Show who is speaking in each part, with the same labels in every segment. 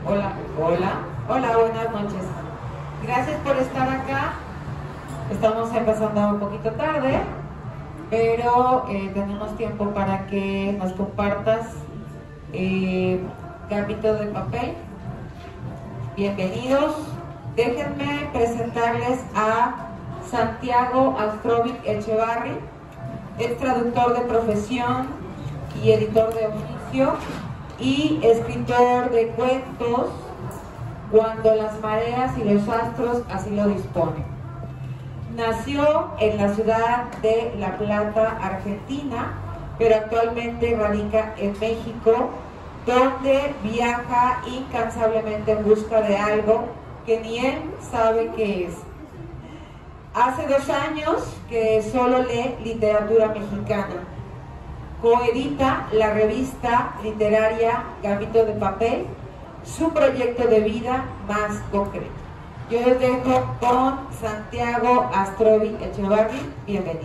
Speaker 1: Hola, hola, hola, buenas noches. Gracias por estar acá. Estamos empezando un poquito tarde, pero tenemos tiempo para que nos compartas Gambito de Papel. Bienvenidos. Déjenme presentarles a Santiago Astrovic Echevarri. Es traductor de profesión y editor de oficio y escritor de cuentos cuando las mareas y los astros así lo disponen. Nació en la ciudad de La Plata, Argentina, pero actualmente radica en México, donde viaja incansablemente en busca de algo que ni él sabe qué es. Hace 2 años que solo lee literatura mexicana. Coedita la revista literaria Gambito de Papel, su proyecto de vida más concreto. Yo les dejo con Santiago Astrovic Echevarri. Bienvenido.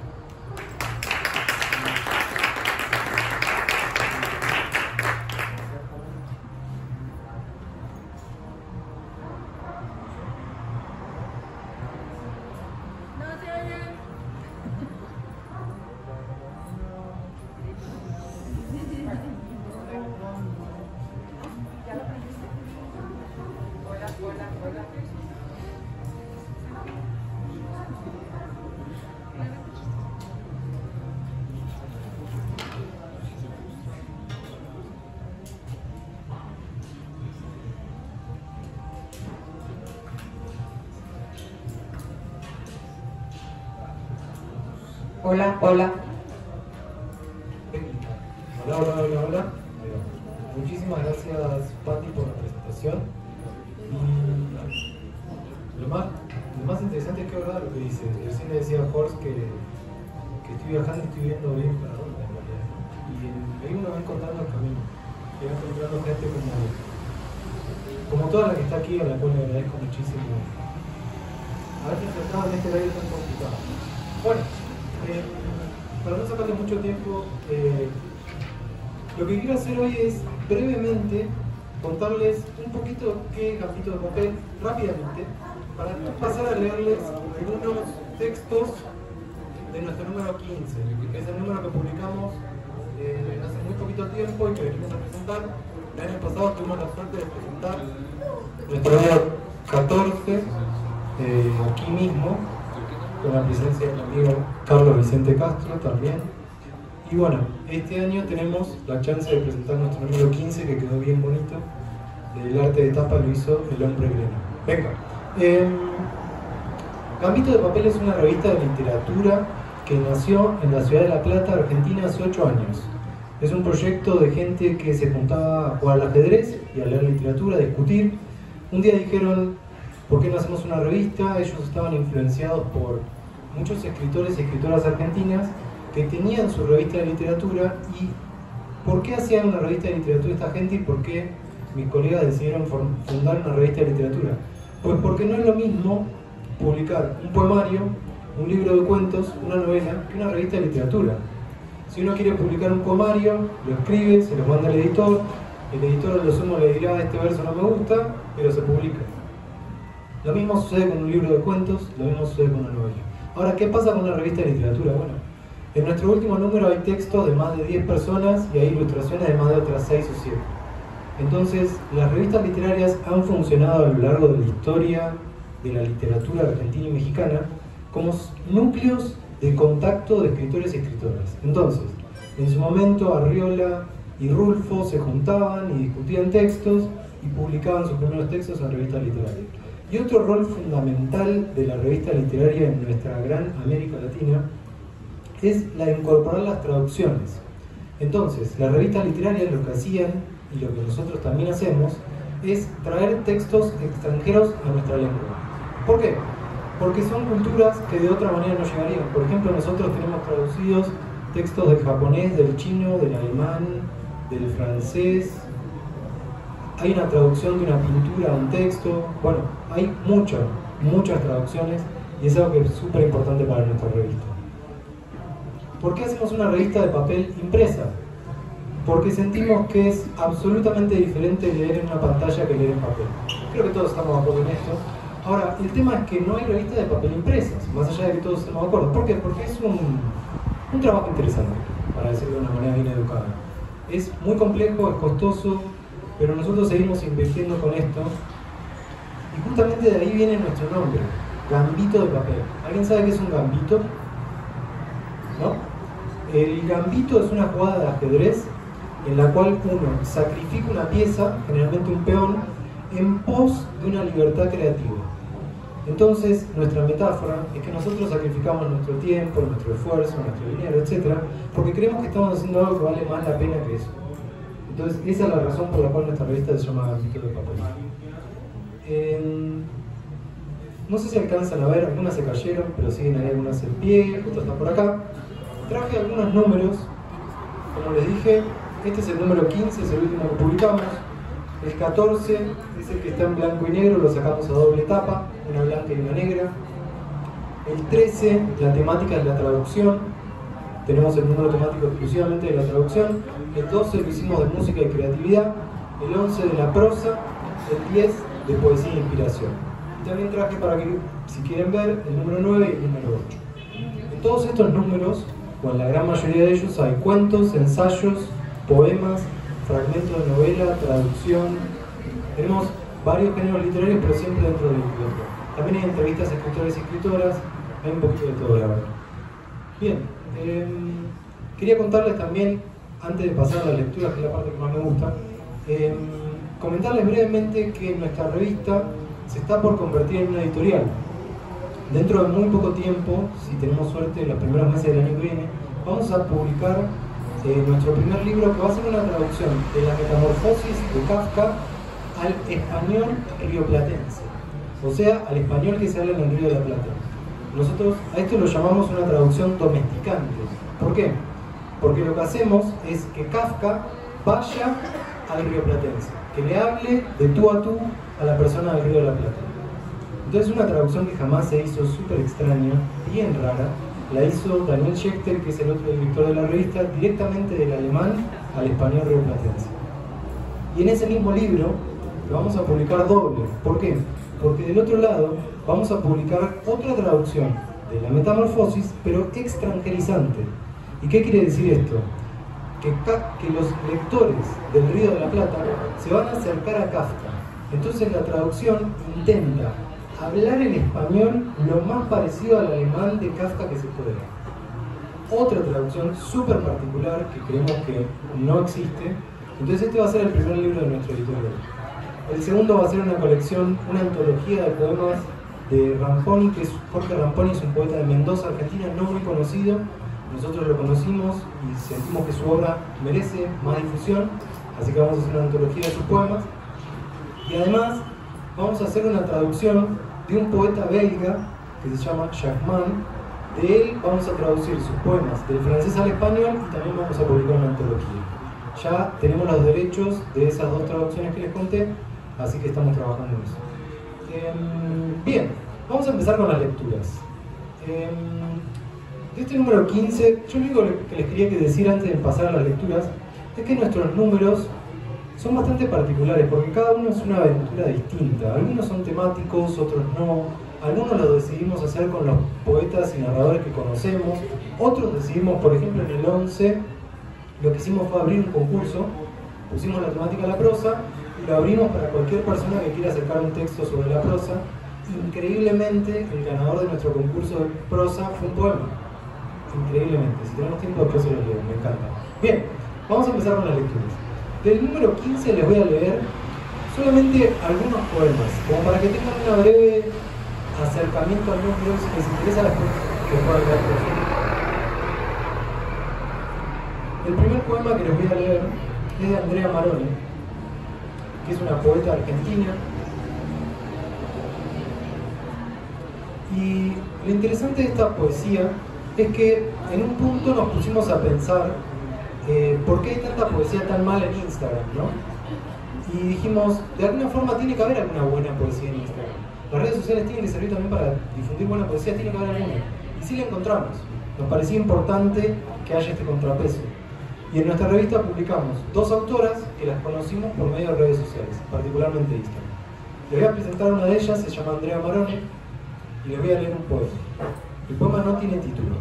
Speaker 1: Hola, hola.
Speaker 2: Hola. Muchísimas gracias, Patti, por la presentación. Y lo más interesante es que es verdad lo que dice. Recién le decía a Horst que estoy viajando y estoy viendo bien para dónde en realidad. Y ahí uno va encontrando el camino. Y va encontrando gente como toda la que está aquí, a la cual le agradezco muchísimo haberse enfrentado en este horario tan complicado. Bueno. Para no sacarle mucho tiempo, lo que quiero hacer hoy es brevemente contarles un poquito qué es Gambito de Papel, rápidamente, para después pasar a leerles algunos textos de nuestro número 15, que es el número que publicamos hace muy poquito tiempo y que venimos a presentar. El año pasado tuvimos la suerte de presentar nuestro número 14 aquí mismo, con la presencia del amigo Carlos Vicente Castro también. Y bueno, este año tenemos la chance de presentar nuestro número 15, que quedó bien bonito. El arte de tapa lo hizo el hombre greno. Venga. Gambito de Papel es una revista de literatura que nació en la ciudad de La Plata, Argentina, hace 8 años. Es un proyecto de gente que se juntaba a jugar al ajedrez y a leer literatura, a discutir. Un día dijeron, ¿por qué no hacemos una revista? Ellos estaban influenciados por muchos escritores y escritoras argentinas que tenían su revista de literatura. ¿Y por qué hacían una revista de literatura esta gente y por qué mis colegas decidieron fundar una revista de literatura? Pues porque no es lo mismo publicar un poemario, un libro de cuentos, una novela, que una revista de literatura. Si uno quiere publicar un poemario, lo escribe, se lo manda al editor, el editor a lo sumo le dirá, este verso no me gusta, pero se publica. Lo mismo sucede con un libro de cuentos, lo mismo sucede con una novela. Ahora, ¿qué pasa con una revista de literatura? Bueno, en nuestro último número hay textos de más de 10 personas y hay ilustraciones de más de otras 6 o 7. Entonces, las revistas literarias han funcionado a lo largo de la historia de la literatura argentina y mexicana como núcleos de contacto de escritores y escritoras. Entonces, en su momento, Arriola y Rulfo se juntaban y discutían textos y publicaban sus primeros textos en revistas literarias. Y otro rol fundamental de la revista literaria en nuestra gran América Latina es la de incorporar las traducciones. Entonces, las revistas literarias lo que hacían, y lo que nosotros también hacemos, es traer textos extranjeros a nuestra lengua. ¿Por qué? Porque son culturas que de otra manera no llegarían. Por ejemplo, nosotros tenemos traducidos textos del japonés, del chino, del alemán, del francés. Hay una traducción de una pintura a un texto. Bueno, hay muchas traducciones y es algo que es súper importante para nuestra revista. ¿Por qué hacemos una revista de papel impresa? porque sentimos que es absolutamente diferente leer en una pantalla que leer en papel. Creo que todos estamos de acuerdo en esto. Ahora, el tema es que no hay revistas de papel impresas, más allá de que todos estemos de acuerdo. ¿Por qué? Porque es un trabajo interesante, para decirlo de una manera bien educada. Es muy complejo, es costoso, pero nosotros seguimos invirtiendo con esto. Y justamente de ahí viene nuestro nombre, Gambito de Papel. ¿Alguien sabe qué es un gambito? ¿No? El gambito es una jugada de ajedrez en la cual uno sacrifica una pieza, generalmente un peón, en pos de una libertad creativa. Entonces, nuestra metáfora es que nosotros sacrificamos nuestro tiempo, nuestro esfuerzo, nuestro dinero, etc., porque creemos que estamos haciendo algo que vale más la pena que eso. Entonces, esa es la razón por la cual nuestra revista se llama Gambito de Papel. No sé si alcanzan a ver, algunas se cayeron, pero siguen ahí algunas en pie, otras están por acá. Traje algunos números, como les dije, este es el número 15, es el último que publicamos. El 14 es el que está en blanco y negro, lo sacamos a doble tapa, una blanca y una negra. El 13, la temática es la traducción, tenemos el número temático exclusivamente de la traducción. El 12 lo hicimos de música y creatividad, el 11 de la prosa, el 10 de poesía e inspiración. Y también traje para que, si quieren ver, el número 9 y el número 8. En todos estos números, o en la gran mayoría de ellos, hay cuentos, ensayos, poemas, fragmentos de novela, traducción. Tenemos varios géneros literarios, pero siempre dentro del libro. También hay entrevistas a escritores y escritoras, hay un poquito de todo, la verdad. Bien, quería contarles también, antes de pasar a la lectura, que es la parte que más me gusta, comentarles brevemente que nuestra revista se está por convertir en una editorial. Dentro de muy poco tiempo, si tenemos suerte, en los primeros meses del año que viene, vamos a publicar nuestro primer libro, que va a ser una traducción de la Metamorfosis de Kafka al español rioplatense, o sea, al español que se habla en el Río de la Plata. Nosotros a esto lo llamamos una traducción domesticante. ¿Por qué? Porque lo que hacemos es que Kafka vaya al rioplatense, que le hable de tú a tú a la persona del Río de la Plata. Entonces, una traducción que jamás se hizo, súper extraña, bien rara. La hizo Daniel Schechter, que es el otro director de la revista, directamente del alemán al español rioplatense. Y en ese mismo libro lo vamos a publicar doble. ¿Por qué? Porque del otro lado vamos a publicar otra traducción de la Metamorfosis, pero extranjerizante. ¿Y qué quiere decir esto? Que los lectores del Río de la Plata se van a acercar a Kafka. Entonces la traducción intenta hablar en español lo más parecido al alemán de Kafka que se puede. Otra traducción súper particular que creemos que no existe. Entonces este va a ser el primer libro de nuestro editorial. El segundo va a ser una colección, una antología de poemas de Ramponi, que es Jorge Ramponi, es un poeta de Mendoza, Argentina, no muy conocido. Nosotros lo conocimos y sentimos que su obra merece más difusión, así que vamos a hacer una antología de sus poemas. Y además vamos a hacer una traducción de un poeta belga que se llama Jacquemin. De él vamos a traducir sus poemas del francés al español y también vamos a publicar una antología. Ya tenemos los derechos de esas dos traducciones que les conté, así que estamos trabajando en eso. Bien, vamos a empezar con las lecturas. De este número 15, yo lo único que les quería decir antes de pasar a las lecturas es que nuestros números son bastante particulares, porque cada uno es una aventura distinta. Algunos son temáticos, otros no. Algunos los decidimos hacer con los poetas y narradores que conocemos. Otros decidimos, por ejemplo, en el 11, lo que hicimos fue abrir un concurso. Pusimos la temática de la prosa y lo abrimos para cualquier persona que quiera acercar un texto sobre la prosa. Increíblemente, el ganador de nuestro concurso de prosa fue un poema. Increíblemente. Si tenemos tiempo, después se lo leo. Me encanta. Bien, vamos a empezar con las lecturas. Del número 15 les voy a leer solamente algunos poemas, como para que tengan una breve acercamiento al número, si les interesa la que puedan leer. El primer poema que les voy a leer es de Andrea Maroni, que es una poeta argentina. Y lo interesante de esta poesía es que en un punto nos pusimos a pensar ¿por qué hay tanta poesía tan mala en Instagram, no? Y dijimos, de alguna forma tiene que haber alguna buena poesía en Instagram. Las redes sociales tienen que servir también para difundir buena poesía, tiene que haber alguna. Y sí la encontramos. Nos parecía importante que haya este contrapeso. Y en nuestra revista publicamos 2 autoras que las conocimos por medio de redes sociales, particularmente Instagram. Les voy a presentar una de ellas, se llama Andrea Marone, y les voy a leer un poema. El poema no tiene título.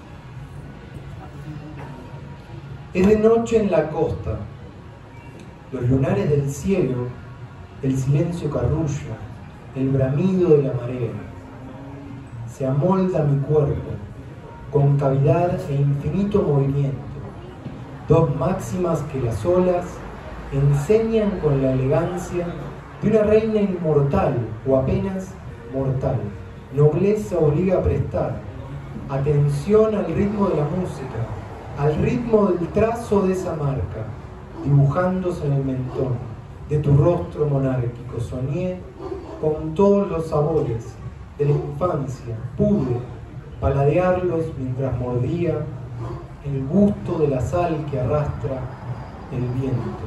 Speaker 2: Es de noche en la costa, los lunares del cielo, el silencio carrulla, el bramido de la marea. Se amolda mi cuerpo, con cavidad e infinito movimiento. 2 máximas que las olas enseñan con la elegancia de una reina inmortal o apenas mortal. Nobleza obliga a prestar atención al ritmo de la música, al ritmo del trazo de esa marca, dibujándose en el mentón de tu rostro monárquico. Soñé con todos los sabores de la infancia, pude paladearlos mientras mordía el gusto de la sal que arrastra el viento.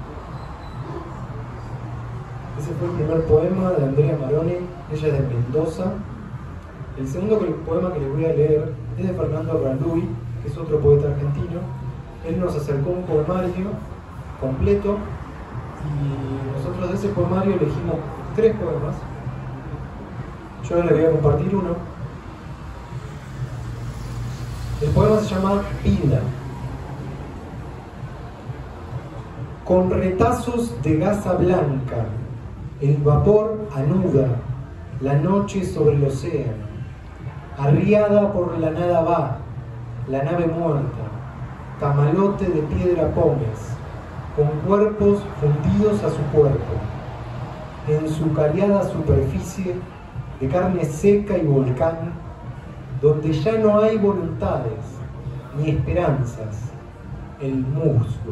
Speaker 2: Ese fue el primer poema de Andrea Marone, ella es de Mendoza. El segundo poema que les voy a leer es de Fernando Raluy, que es otro poeta argentino. Él nos acercó un poemario completo y nosotros de ese poemario elegimos 3 poemas. Yo ahora les voy a compartir uno. El poema se llama Vida. Con retazos de gasa blanca, el vapor anuda la noche sobre el océano. Arriada por la nada va, la nave muerta, camalote de piedra pomes, con cuerpos fundidos a su cuerpo, en su cariada superficie de carne seca y volcán, donde ya no hay voluntades ni esperanzas, el musgo.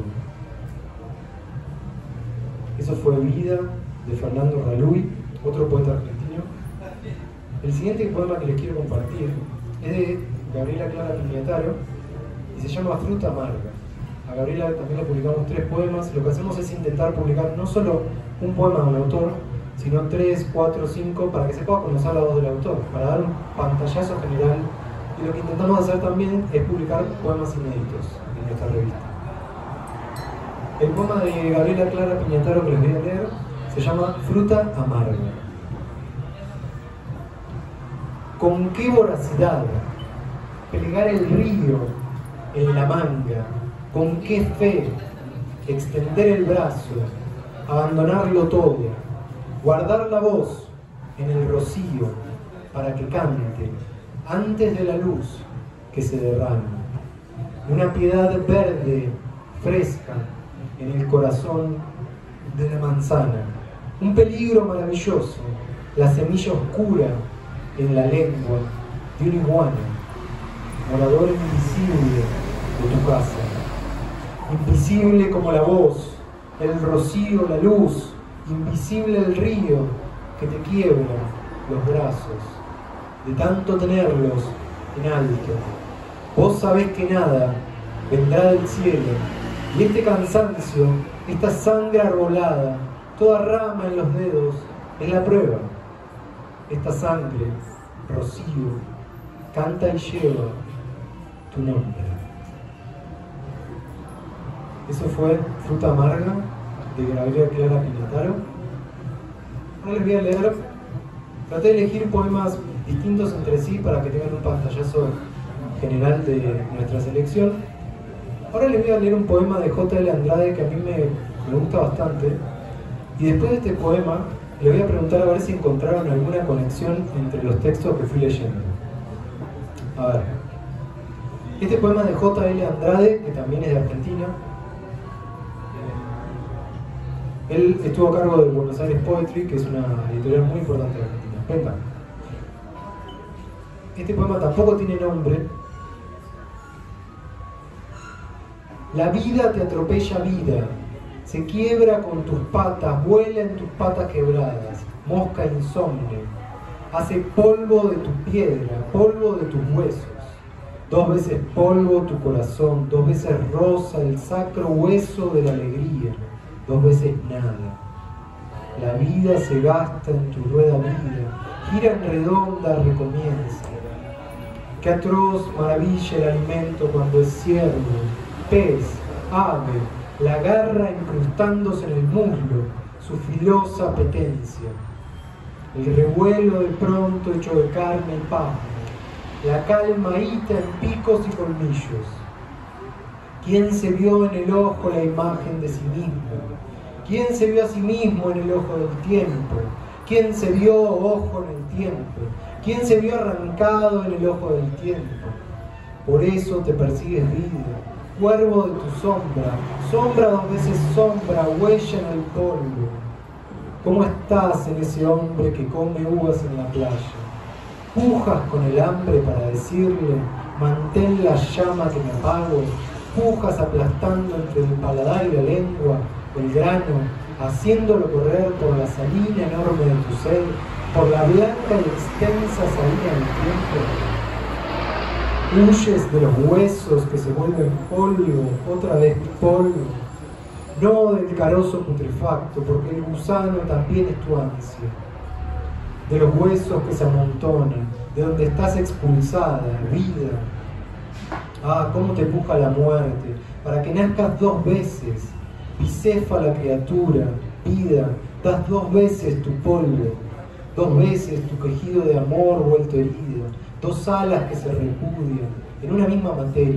Speaker 2: Eso fue Vida, de Fernando Raluy, otro poeta argentino. El siguiente poema que les quiero compartir es de Gabriela Clara Piñataro y se llama Fruta Amarga. A Gabriela también le publicamos 3 poemas. Lo que hacemos es intentar publicar no solo un poema de un autor, sino 3, 4, 5, para que se pueda conocer la voz del autor, para dar un pantallazo general. Y lo que intentamos hacer también es publicar poemas inéditos en nuestra revista. El poema de Gabriela Clara Piñataro que les voy a leer se llama Fruta Amarga. Con qué voracidad plegar el río en la manga, con qué fe extender el brazo, abandonarlo todo, guardar la voz en el rocío para que cante antes de la luz que se derrama. Una piedad verde, fresca, en el corazón de la manzana. Un peligro maravilloso, la semilla oscura en la lengua de un iguana, morador invisible de tu casa. Invisible como la voz, el rocío, la luz, invisible el río que te quiebra los brazos, de tanto tenerlos en alto. Vos sabés que nada vendrá del cielo, y este cansancio, esta sangre arbolada, toda rama en los dedos, es la prueba. Esta sangre, rocío, canta y lleva tu nombre. Eso fue Fruta Amarga, de Gabriela Clara Piñataro. Ahora les voy a leer, traté de elegir poemas distintos entre sí para que tengan un pantallazo general de nuestra selección. Ahora les voy a leer un poema de J.L. Andrade que a mí me gusta bastante. Y después de este poema, les voy a preguntar a ver si encontraron alguna conexión entre los textos que fui leyendo. A ver. Este poema es de J.L. Andrade, que también es de Argentina. Él estuvo a cargo de Buenos Aires Poetry, que es una editorial muy importante de Argentina. Venga. Este poema tampoco tiene nombre. La vida te atropella vida, se quiebra con tus patas, vuela en tus patas quebradas, mosca insomne, hace polvo de tu piedra, polvo de tus huesos. 2 veces polvo tu corazón, 2 veces rosa el sacro hueso de la alegría, 2 veces nada. La vida se gasta en tu rueda vida, gira en redonda, recomienza. Qué atroz maravilla el alimento cuando es ciervo, pez, ave, la garra incrustándose en el muslo, su filosa apetencia. El revuelo de pronto hecho de carne y pan, la calma hita en picos y colmillos. ¿Quién se vio en el ojo la imagen de sí mismo? ¿Quién se vio a sí mismo en el ojo del tiempo? ¿Quién se vio ojo en el tiempo? ¿Quién se vio arrancado en el ojo del tiempo? Por eso te persigues vida, cuervo de tu sombra, sombra dos veces sombra, huella en el polvo. ¿Cómo estás en ese hombre que come uvas en la playa? Pujas con el hambre para decirle, mantén la llama que me apago. Pujas aplastando entre el paladar y la lengua el grano, haciéndolo correr por la salina enorme de tu sed, por la blanca y extensa salina del tiempo. Huyes de los huesos que se vuelven polvo, otra vez polvo. No del carozo putrefacto, porque el gusano también es tu ansia. De los huesos que se amontonan, de donde estás expulsada, vida. Ah, cómo te puja la muerte, para que nazcas dos veces. Bicéfala criatura, vida, das dos veces tu polvo, dos veces tu quejido de amor vuelto herido, dos alas que se repudian en una misma materia.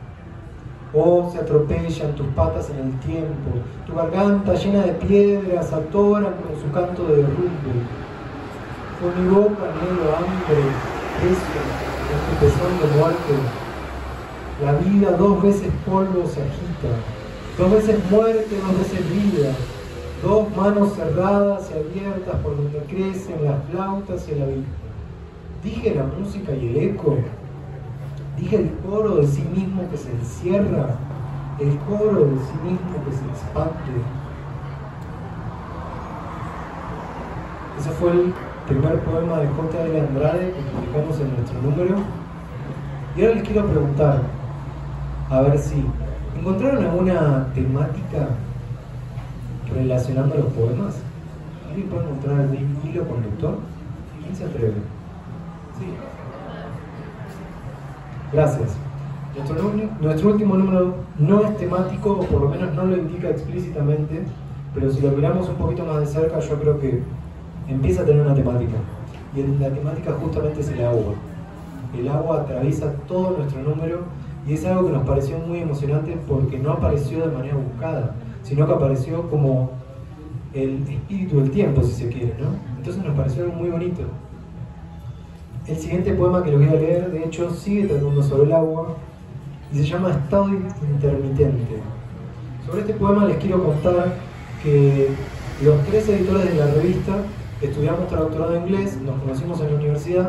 Speaker 2: Oh, se atropellan tus patas en el tiempo, tu garganta llena de piedras atoran con su canto de derrumbe. Con mi boca anhelo hambre, precio, en tu pezón de muerte. La vida dos veces polvo se agita, dos veces muerte, dos veces vida, dos manos cerradas y abiertas por donde crecen las flautas y el abismo. Dije la música y el eco, dije el coro de sí mismo que se encierra, el coro de sí mismo que se expande. Ese fue el primer poema de J.L. Andrade que publicamos en nuestro número. Y ahora les quiero preguntar, a ver si ¿encontraron alguna temática relacionando los poemas? ¿Alguien puede encontrar algún hilo conductor? ¿Quién se atreve? Sí. Gracias. Nuestro último número no es temático, o por lo menos no lo indica explícitamente, pero si lo miramos un poquito más de cerca, yo creo que empieza a tener una temática. Y la temática justamente es el agua. El agua atraviesa todo nuestro número. Y es algo que nos pareció muy emocionante porque no apareció de manera buscada, sino que apareció como el espíritu del tiempo, si se quiere, ¿no? Entonces nos pareció algo muy bonito. El siguiente poema que les voy a leer, de hecho, sigue tratando sobre el agua y se llama Estado Intermitente. Sobre este poema les quiero contar que los tres editores de la revista estudiamos traductorado en inglés, nos conocimos en la universidad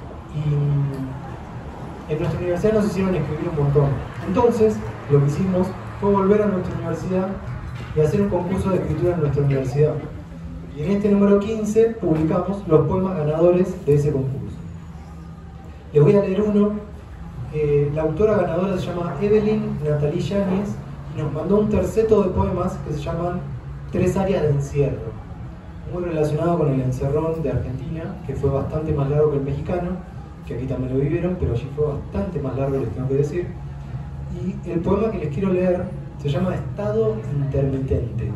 Speaker 2: y en nuestra universidad nos hicieron escribir un montón. Entonces, lo que hicimos fue volver a nuestra universidad y hacer un concurso de escritura en nuestra universidad. Y en este número 15 publicamos los poemas ganadores de ese concurso. Les voy a leer uno. La autora ganadora se llama Evelyn Natalie Yáñez y nos mandó un terceto de poemas que se llaman Tres áreas de encierro. Muy relacionado con el encerrón de Argentina, que fue bastante más largo que el mexicano, que aquí también lo vivieron, pero allí fue bastante más largo, les tengo que decir. Y el poema que les quiero leer se llama Estado Intermitente.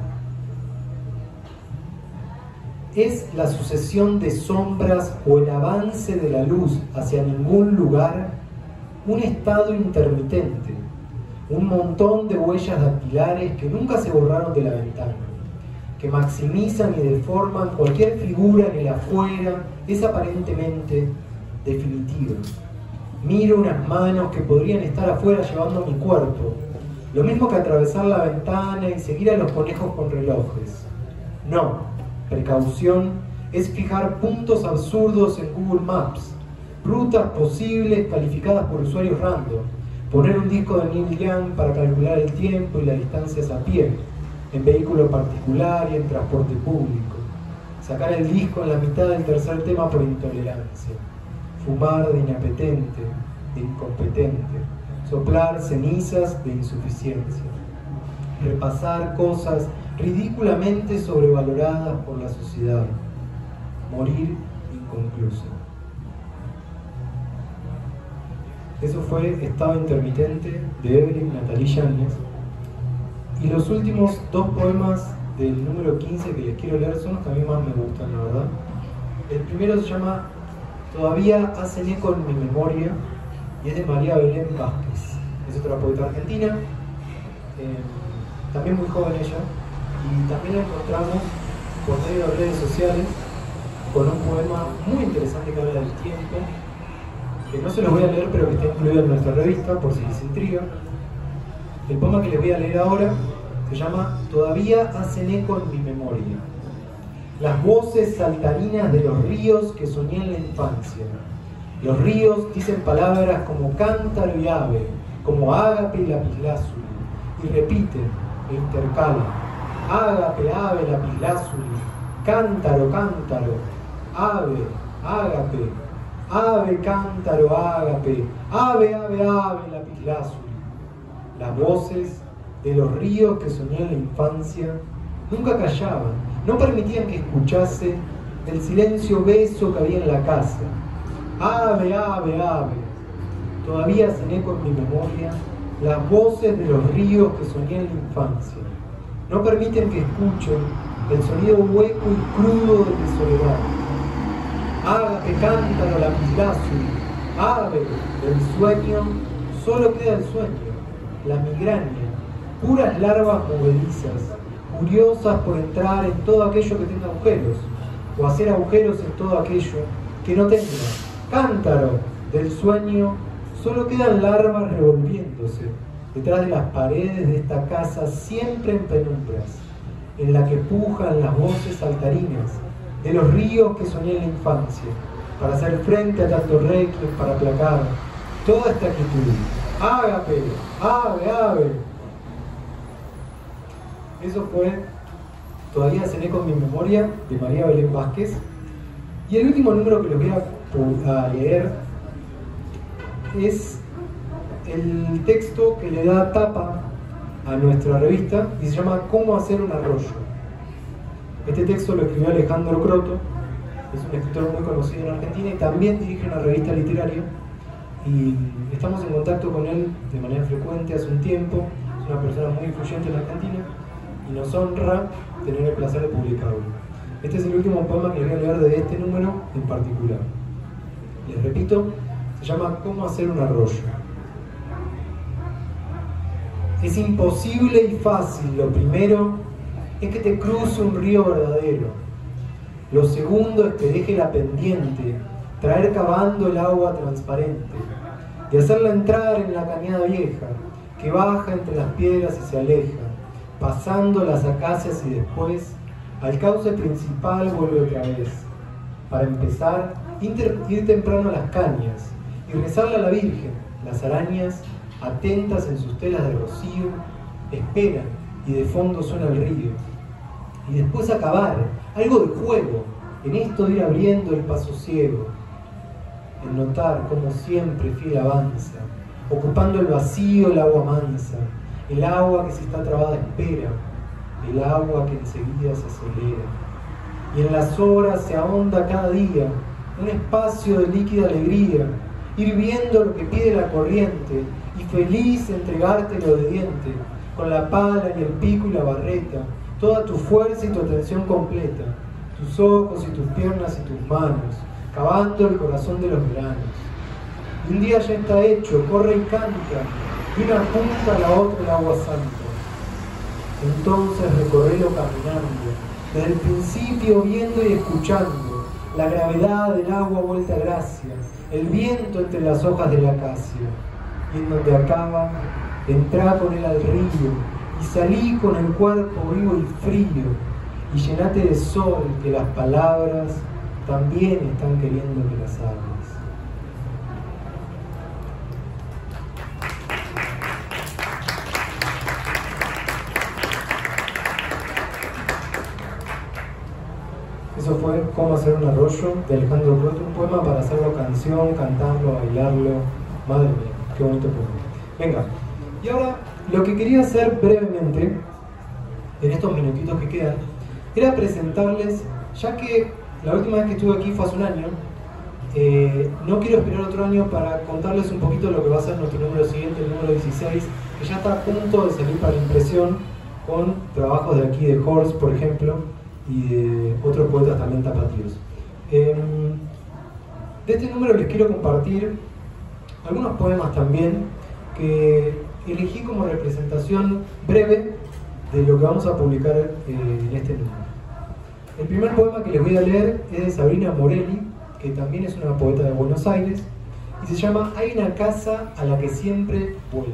Speaker 2: Es la sucesión de sombras o el avance de la luz hacia ningún lugar un estado intermitente, un montón de huellas dactilares que nunca se borraron de la ventana, que maximizan y deforman cualquier figura en el afuera es aparentemente definitiva. Miro unas manos que podrían estar afuera llevando mi cuerpo, lo mismo que atravesar la ventana y seguir a los conejos con relojes. No, precaución es fijar puntos absurdos en Google Maps, rutas posibles calificadas por usuarios random, poner un disco de Neil Young para calcular el tiempo y las distancias a pie, en vehículo particular y en transporte público, sacar el disco en la mitad del tercer tema por intolerancia, fumar de inapetente, de incompetente, soplar cenizas de insuficiencia, repasar cosas ridículamente sobrevaloradas por la sociedad, morir inconcluso. Eso fue Estado Intermitente de Evelyn Natalie Yáñez. Y los últimos dos poemas del número 15 que les quiero leer son los que a mí más me gustan, la verdad. El primero se llama Todavía hacen eco en mi memoria y es de María Belén Vázquez. Es otra poeta argentina, también muy joven ella, y también la encontramos por medio de redes sociales con un poema muy interesante que habla del tiempo, que no se los voy a leer pero que está incluido en nuestra revista por si les intriga. El poema que les voy a leer ahora se llama Todavía hacen eco en mi memoria. Las voces saltarinas de los ríos que soñé en la infancia. Los ríos dicen palabras como cántaro y ave, como ágape y lapislázuli, y repiten e intercalan. Ágape, ave, lapislázuli, cántaro, cántaro, ave, ágape, ave, cántaro, ágape, ave, ave, ave, lapislázuli. Las voces de los ríos que soñé en la infancia nunca callaban, no permitían que escuchase el silencio beso que había en la casa. Ave, ave, ave, todavía hacen eco en mi memoria las voces de los ríos que soñé en la infancia. No permiten que escuchen el sonido hueco y crudo de mi soledad. Ágape, cántaro, lapislázuli, ave, del sueño, solo queda el sueño, la migraña, puras larvas movedizas, curiosas por entrar en todo aquello que tenga agujeros, o hacer agujeros en todo aquello que no tenga. Cántaro, del sueño, solo quedan larvas revolviéndose detrás de las paredes de esta casa siempre en penumbras, en la que pujan las voces saltarinas de los ríos que soñé en la infancia, para hacer frente a tanto requiem, para aplacar toda esta quietud. Ágape, ave, ave. Eso fue Todavía hacen eco en mi memoria, de María Belén Vázquez. Y el último número que les voy a leer es el texto que le da tapa a nuestra revista y se llama ¿Cómo hacer un arroyo? Este texto lo escribió Alejandro Croto, es un escritor muy conocido en Argentina y también dirige una revista literaria, y estamos en contacto con él de manera frecuente hace un tiempo. Es una persona muy influyente en Argentina y nos honra tener el placer de publicarlo. Este es el último poema que les voy a leer de este número en particular. Les repito, se llama ¿Cómo hacer un arroyo? Es imposible y fácil. Lo primero es que te cruce un río verdadero. Lo segundo es que deje la pendiente, traer cavando el agua transparente, y hacerla entrar en la cañada vieja, que baja entre las piedras y se aleja, pasando las acacias y después al cauce principal vuelve otra vez. Para empezar, ir temprano a las cañas y rezarle a la Virgen. Las arañas, atentas en sus telas de rocío, esperan y de fondo suena el río. Y después acabar, algo de juego, en esto de ir abriendo el paso ciego, en notar como siempre fiel avanza, ocupando el vacío el agua mansa, el agua que si está trabada espera, el agua que enseguida se acelera. Y en las horas se ahonda cada día un espacio de líquida alegría, ir viendo lo que pide la corriente y feliz entregártelo de diente, con la pala y el pico y la barreta, toda tu fuerza y tu atención completa, tus ojos y tus piernas y tus manos, cavando el corazón de los veranos. Y un día ya está hecho, corre y canta, de una punta a la otra el agua santa. Entonces recorrelo caminando, desde el principio viendo y escuchando la gravedad del agua vuelta a gracia, el viento entre las hojas de la acacia. Y en donde acaba, entrá con él al río y salí con el cuerpo vivo y frío, y llenate de sol que las palabras también están queriendo que las hables. Eso fue Cómo hacer un arroyo, de Alejandro Croto, un poema para hacerlo canción, cantarlo, bailarlo. Madre mía, qué bonito poema. Venga, y ahora lo que quería hacer brevemente, en estos minutitos que quedan, era presentarles, ya que la última vez que estuve aquí fue hace un año, no quiero esperar otro año para contarles un poquito lo que va a ser nuestro número siguiente, el número 16, que ya está a punto de salir para impresión, con trabajos de aquí de Horst, por ejemplo, y de otros poetas también tapatíos. De este número les quiero compartir algunos poemas también que elegí como representación breve de lo que vamos a publicar en este número. El primer poema que les voy a leer es de Sabrina Morelli, que también es una poeta de Buenos Aires, y se llama Hay una casa a la que siempre vuelvo.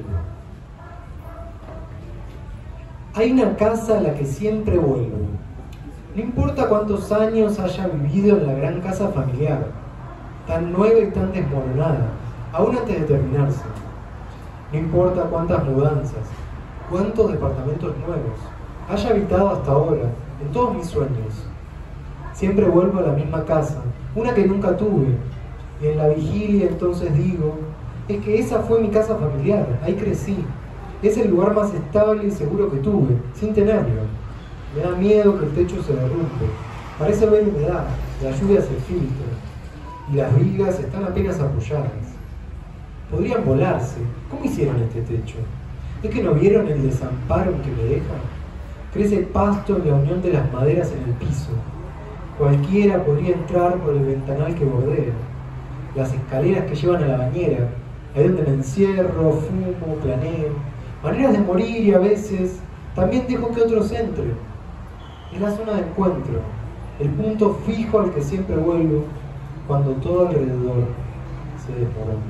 Speaker 2: Hay una casa a la que siempre vuelvo. No importa cuántos años haya vivido en la gran casa familiar, tan nueva y tan desmoronada, aún antes de terminarse. No importa cuántas mudanzas, cuántos departamentos nuevos haya habitado hasta ahora, en todos mis sueños. Siempre vuelvo a la misma casa, una que nunca tuve, y en la vigilia entonces digo, es que esa fue mi casa familiar, ahí crecí. Es el lugar más estable y seguro que tuve, sin tenerlo. Me da miedo que el techo se derrumbe. Parece haber humedad, la lluvia se filtra, y las vigas están apenas apoyadas. Podrían volarse. ¿Cómo hicieron este techo? ¿Es que no vieron el desamparo en que me dejan? Crece pasto en la unión de las maderas en el piso. Cualquiera podría entrar por el ventanal que bordea. Las escaleras que llevan a la bañera, ahí donde me encierro, fumo, planeo. Maneras de morir y a veces también dejo que otros entren. Es la zona de encuentro, el punto fijo al que siempre vuelvo cuando todo alrededor se desmorona.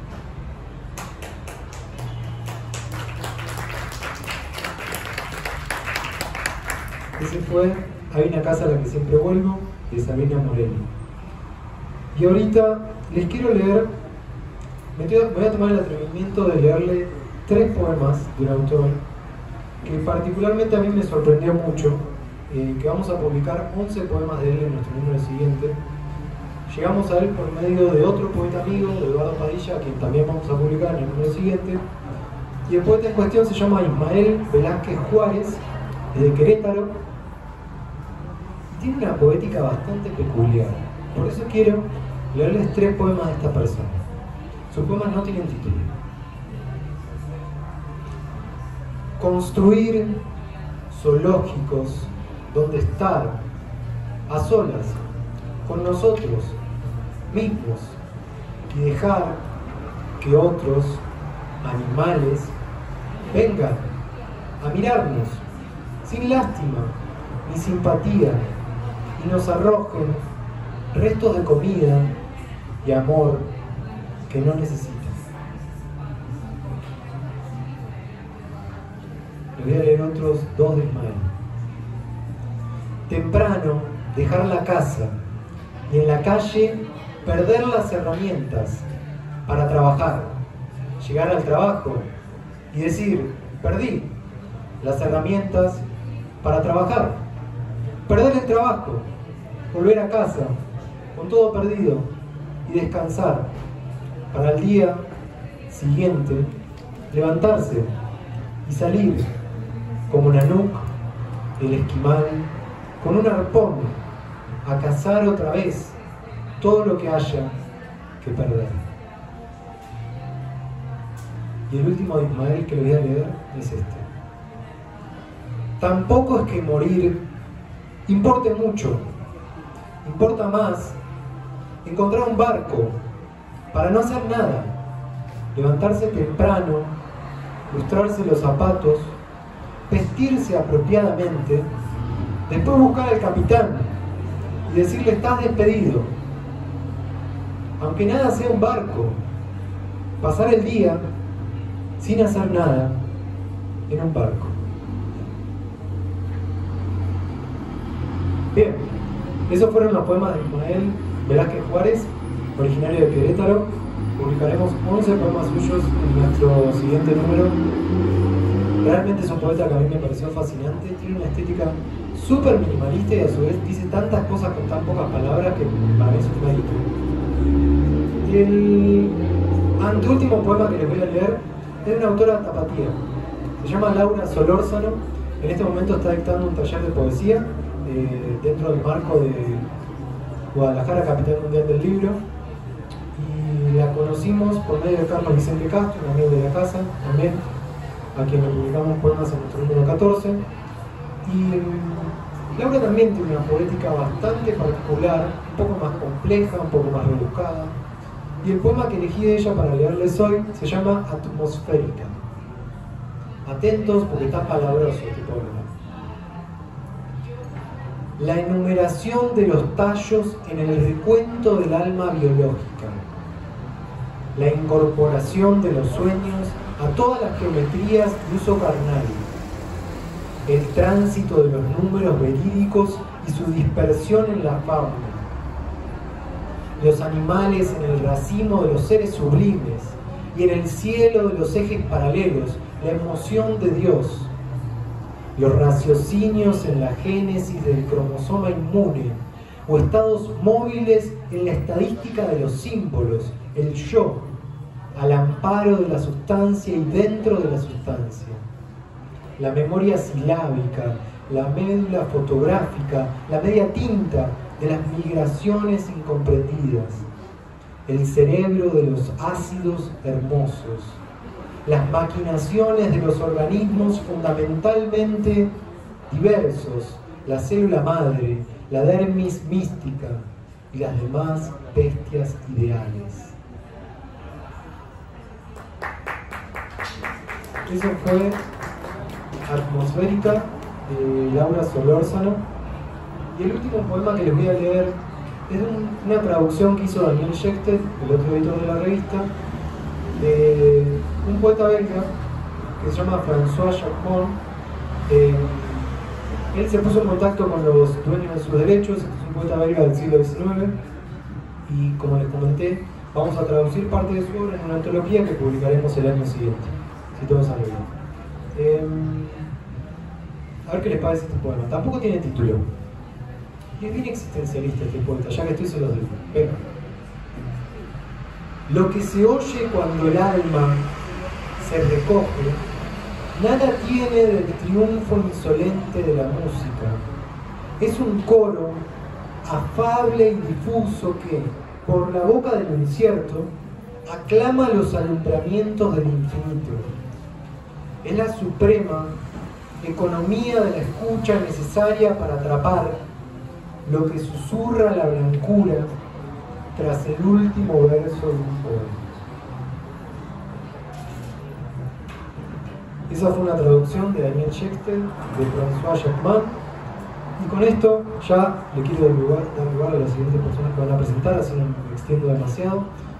Speaker 2: Ese fue Hay una casa a la que siempre vuelvo, de Sabrina Morelli. Y ahorita les quiero leer, me voy a tomar el atrevimiento de leerle 3 poemas de un autor que particularmente a mí me sorprendió mucho, que vamos a publicar 11 poemas de él en nuestro número siguiente. Llegamos a él por medio de otro poeta amigo, de Eduardo Padilla, a quien también vamos a publicar en el número siguiente. Y el poeta en cuestión se llama Ismael Velázquez Juárez, de Querétaro. Tiene una poética bastante peculiar. Por eso quiero leerles 3 poemas de esta persona. Sus poemas no tienen título. Construir zoológicos donde estar a solas con nosotros mismos y dejar que otros animales vengan a mirarnos sin lástima ni simpatía y nos arrojen restos de comida y amor que no necesitan. Les voy a leer otros 2 de Ismael. Temprano dejar la casa y en la calle perder las herramientas para trabajar. Llegar al trabajo y decir, perdí las herramientas para trabajar. Perder el trabajo, volver a casa con todo perdido y descansar para el día siguiente levantarse y salir como Nanook, el esquimal, con un arpón a cazar otra vez todo lo que haya que perder. Y el último de Ismael que le voy a leer es este. Tampoco es que morir importe mucho, importa más encontrar un barco para no hacer nada, levantarse temprano, lustrarse los zapatos, vestirse apropiadamente, después buscar al capitán y decirle estás despedido. Aunque nada sea un barco, pasar el día sin hacer nada en un barco. Bien, esos fueron los poemas de Ismael Velázquez Juárez, originario de Querétaro. Publicaremos 11 poemas suyos en nuestro siguiente número. Realmente es un poeta que a mí me pareció fascinante, tiene una estética súper minimalista y a su vez dice tantas cosas con tan pocas palabras que para mí es un mérito. Y el anteúltimo poema que les voy a leer es de una autora tapatía, se llama Laura Solórzano. En este momento está dictando un taller de poesía dentro del marco de Guadalajara, capital mundial del libro, y la conocimos por medio de Carlos Vicente Castro, un amigo de la casa también, a quien le publicamos poemas en nuestro número 14. Y Laura también tiene una poética bastante particular, un poco más compleja, un poco más rebuscada. Y el poema que elegí de ella para leerles hoy se llama Atmosférica. Atentos porque está palabroso este poema. La enumeración de los tallos en el recuento del alma biológica. La incorporación de los sueños a todas las geometrías de uso carnal. El tránsito de los números verídicos y su dispersión en la fauna. Los animales en el racimo de los seres sublimes y en el cielo de los ejes paralelos, la emoción de Dios. Los raciocinios en la génesis del cromosoma inmune o estados móviles en la estadística de los símbolos, el yo, al amparo de la sustancia y dentro de la sustancia. La memoria silábica, la médula fotográfica, la media tinta de las migraciones incomprendidas, el cerebro de los ácidos hermosos, las maquinaciones de los organismos fundamentalmente diversos, la célula madre, la dermis mística y las demás bestias ideales. Eso fue Atmosférica de Laura Solórzano. Y el último poema que les voy a leer es una traducción que hizo Daniel Schechter, el otro editor de la revista, de un poeta belga que se llama François Chapon. Él se puso en contacto con los dueños de sus derechos. Este es un poeta belga del siglo XIX y, como les comenté, vamos a traducir parte de su obra en una antología que publicaremos el año siguiente, si todo sale bien. A ver qué les parece este poema. Tampoco tiene título y es bien existencialista este poeta, ya que estoy se los digo. Venga. Lo que se oye cuando el alma se recoge, nada tiene del triunfo insolente de la música. Es un coro afable y difuso que, por la boca de lo incierto, aclama los alumbramientos del infinito. Es la suprema economía de la escucha necesaria para atrapar lo que susurra la blancura tras el último verso de un poema. Esa fue una traducción de Daniel Schechter, de François Chapman. Y con esto ya le quiero dar lugar a las siguientes personas que van a presentar, así no me extiendo demasiado.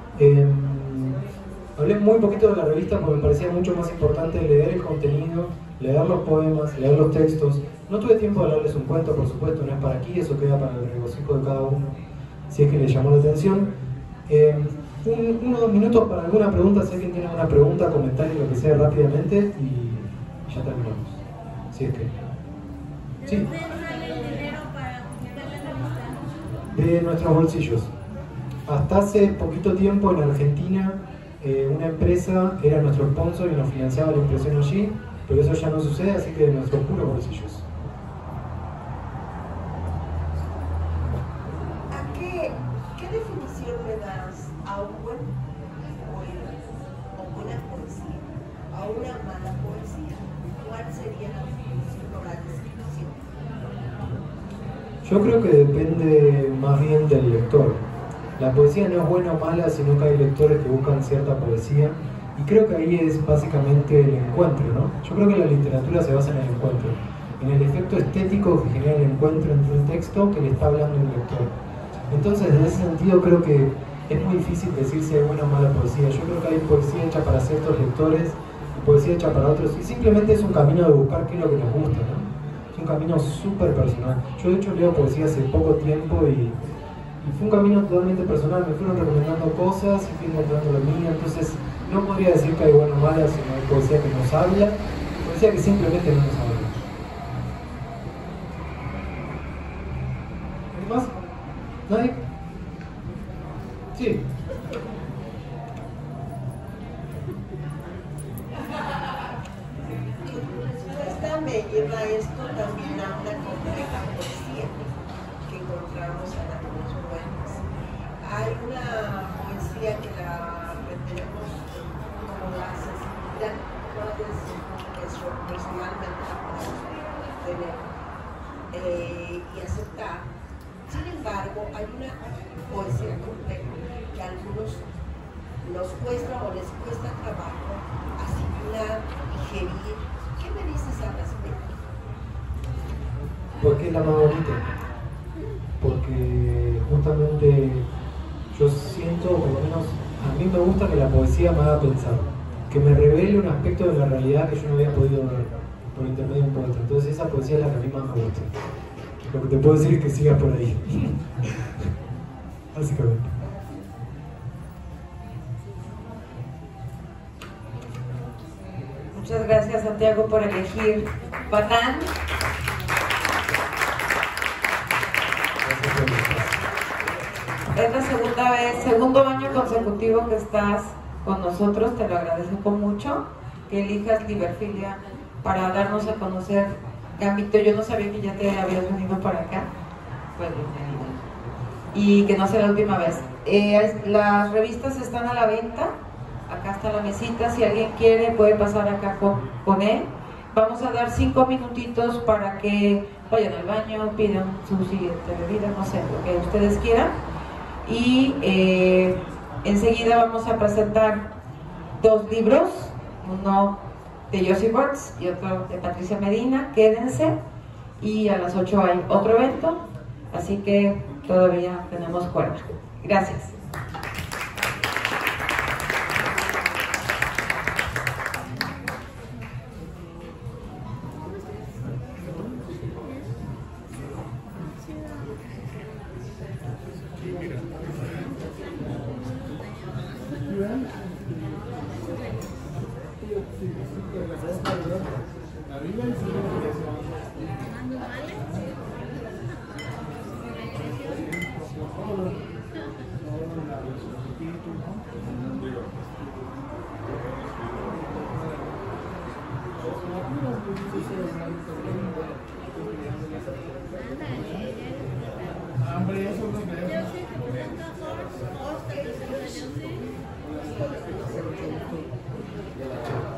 Speaker 2: Hablé muy poquito de la revista porque me parecía mucho más importante leer el contenido, leer los poemas, leer los textos. No tuve tiempo de leerles un cuento, por supuesto, no es para aquí, eso queda para el regocijo de cada uno, si es que les llamó la atención. Unos 2 minutos para alguna pregunta, si alguien tiene alguna pregunta, comentario, lo que sea, rápidamente, y ya terminamos. Si es que... Sí.
Speaker 3: ¿De dónde sale el dinero para publicar la revista?
Speaker 2: De nuestros bolsillos. Hasta hace poquito tiempo en Argentina, una empresa era nuestro sponsor y nos financiaba la impresión allí, pero eso ya no sucede, así que de nuestros puros bolsillos.
Speaker 4: ¿Qué definición le das a un buen poema o buena poesía, a una mala poesía? ¿Cuál sería la definición o la descripción?
Speaker 2: Yo creo que depende más bien del lector. La poesía no es buena o mala, sino que hay lectores que buscan cierta poesía, y creo que ahí es básicamente el encuentro, ¿no? Yo creo que la literatura se basa en el encuentro, en el efecto estético que genera el encuentro entre un texto que le está hablando el lector. Entonces, en ese sentido, creo que es muy difícil decir si hay buena o mala poesía. Yo creo que hay poesía hecha para ciertos lectores y poesía hecha para otros, y simplemente es un camino de buscar qué es lo que nos gusta, ¿no? Es un camino súper personal. Yo, de hecho, leo poesía hace poco tiempo y fue un camino totalmente personal. Me fueron recomendando cosas y fui encontrando lo mío. Entonces, no podría decir que hay buena o mala, sino hay poesía que nos habla, poesía que simplemente no nos habla. ¿Alguien más? ¿Nadie? Sí.
Speaker 4: Tu respuesta me lleva esto también a una compleja poesía que encontramos en algunos poemas. Hay una poesía que la retenemos como la sensibilidad cuales personalmente la podemos tener y aceptar. Sin embargo, hay una poesía compleja que a algunos nos cuesta o les cuesta trabajo asimilar, digerir. ¿Qué me dices al respecto?
Speaker 5: Porque es la más bonita, porque justamente yo siento, por lo menos a mí me gusta que la poesía me haga pensar, que me revele un aspecto de la realidad que yo no había podido ver por intermedio de un poeta. Entonces esa poesía es la que a mí más me gusta. Lo que te puedo decir es que sigas por ahí. Básicamente.
Speaker 1: Muchas gracias, Santiago, por elegir Patán. Es la segunda vez, segundo año consecutivo que estás con nosotros, te lo agradezco mucho, que elijas Liberfilia para darnos a conocer Gambito. Yo no sabía que ya te habías venido para acá, pues bienvenido. Y que no sea la última vez. Las revistas están a la venta, acá está la mesita, si alguien quiere puede pasar acá con él. Vamos a dar 5 minutitos para que vayan al baño, pidan su siguiente bebida, no sé, lo que ustedes quieran. Y enseguida vamos a presentar 2 libros, uno de Josie Borges y otro de Patricia Medina. Quédense, y a las 8 hay otro evento, así que todavía tenemos cuerda. Gracias.
Speaker 3: Hambre, eso